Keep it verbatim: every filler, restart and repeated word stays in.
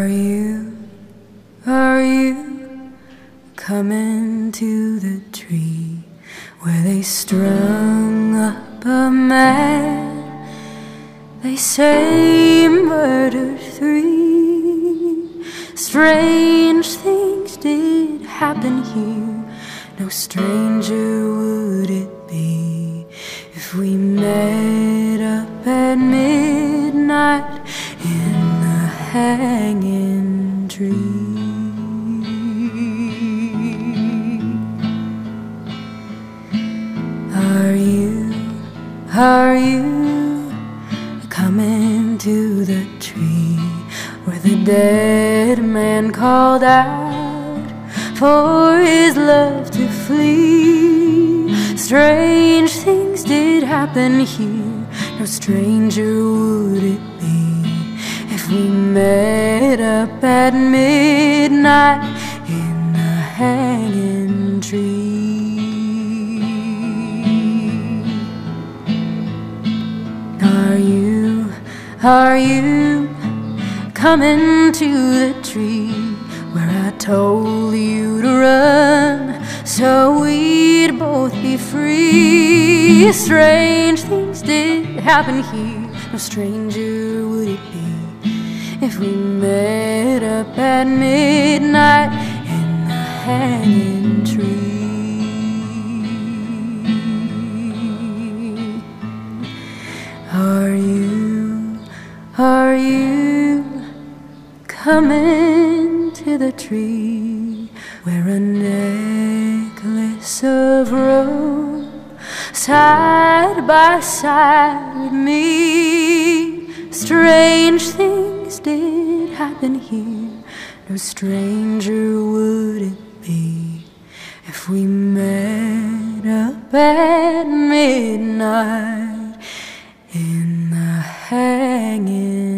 Are you, are you coming to the tree where they strung up a man? They say murdered three. Strange things did happen here. No stranger would it be if we met up at midnight in the hanging tree. Are you, are you coming to the tree where the dead man called out for his love to flee? Strange things did happen here. No stranger would it be if we met up at midnight in the hanging tree. Are you, are you coming to the tree where I told you to run so we'd both be free? Strange things did happen here. No stranger would it be if we met up at midnight in the hanging tree. Are you, are you coming to the tree where a necklace of rope side by side with me? Strange things did happen here. No stranger would it be if we met up at midnight in the hanging